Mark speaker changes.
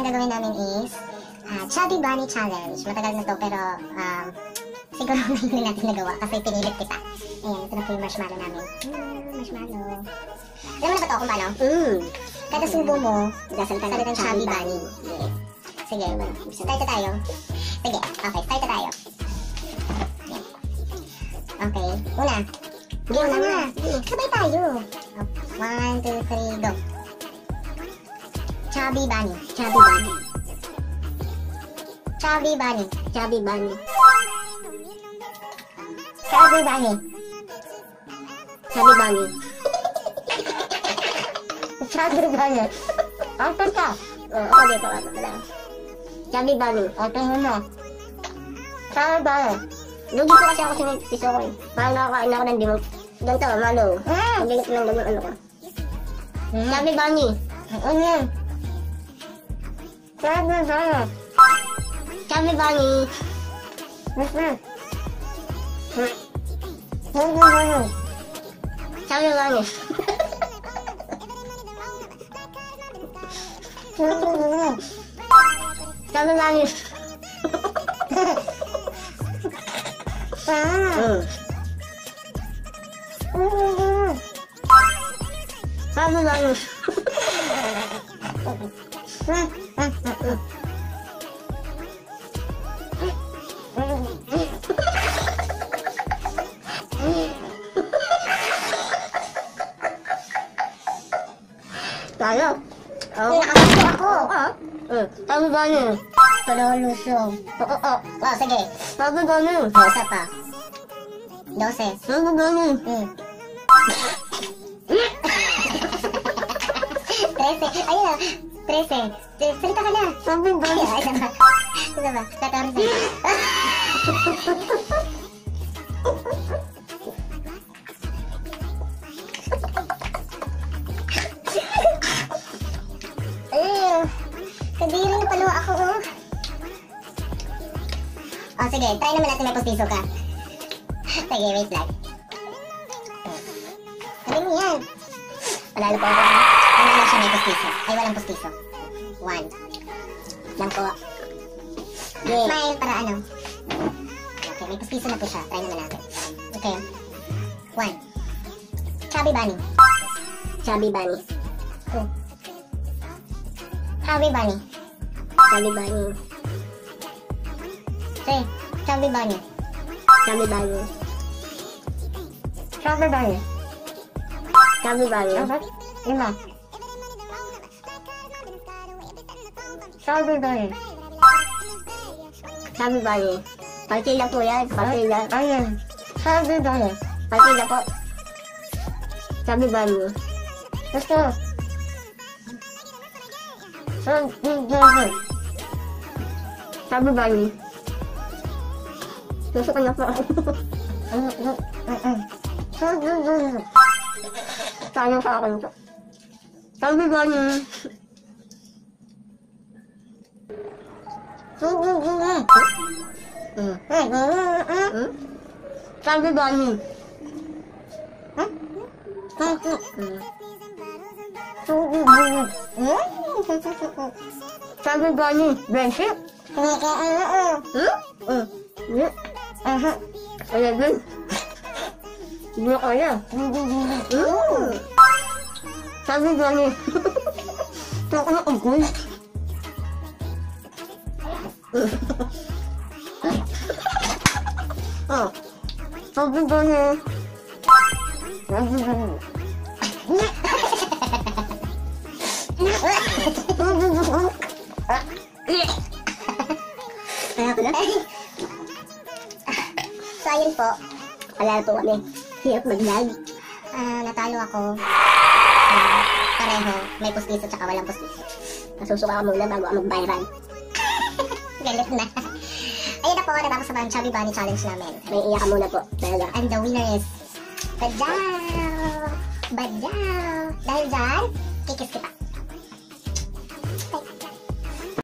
Speaker 1: ang gagawin namin is Chubby Bunny Challenge. Matagal na to pero siguro ngayon natin nagawa kasi pinilit kita. Ayan, ito na po yung marshmallow namin. Marshmallow. Alam mo na ba ito kung paano? Kada subo mo, salitang Chubby Bunny. Yeah. Sige, start na tayo. Sige, okay, start na tayo. Okay, una. Game na. Sabay tayo. 1, 2, 3, go. Chubby Bunny. Chubby Bunny. Chubby Bunny. Chubby Bunny. Chubby Bunny. Chubby Bunny. Chubby Bunny. After ka. Ako dito. Chubby Bunny. Okay mo. Chubby Bunny. Lugi ko kasi ako sinisiso ko eh. Parang nakakain ako ng dimot. Ganito, malo. Maglilit lang naman ano ko. Chubby Bunny. Ano yan? Chubby Bunny. Chubby Bunny. Chubby Bunny. Chubby Bunny. Chubby Bunny. Chubby Bunny. Tayo. Ako. Chubby Bunny. Palalusong. Sige. Chubby Bunny. Isa pa. 12. Chubby Bunny. 13. Ayun na. 13. Salita ka na. Chubby Bunny. Isa ba? 14. Kadiri na palo ako. Sige, try naman natin may pustiso ka. Sige, wait lang. Sabi mo yan. Palalo po ako. Ano na siya may pustiso? Ay, walang pustiso. 1. Lang po. Smile para ano. Okay, may pustiso na po siya. Try naman natin. Okay. 1. Chubby Bunny. Chubby Bunny. 2. Chubby Bunny. Chubby Bunny. 3. Chubby Bunny. Chubby Bunny. Chubby Bunny. Chubby Bunny. 5. Chubby Bunny. Chubby Bunny. Partida po yan. Partida. Ayun. Chubby Bunny. Partida po. Chubby Bunny. Gusto. Chubby Bunny. Gusto ko na po. Sayang sa akin ito. Chubby Bunny. Chubby Bunny. Chubby Bunny. Chubby Bunny. Friendship? Ayan din. Hindi kaya. Chubby Bunny. Ito ako na ugol. Chubby Bunny. Chubby Bunny. So, ayun po. Palalo po kami. Hirap mag-lag. Natalo ako. Pareho. May pustiso tsaka walang pustiso. Nasusuka ka muna bago ako mag-viral. Galit na. Ayun na po. Natapos sa Chubby Bunny Challenge namin. May iyak ka muna po. Talaga. And the winner is Badyaw! Badyaw! Dahil dyan, kikis kita.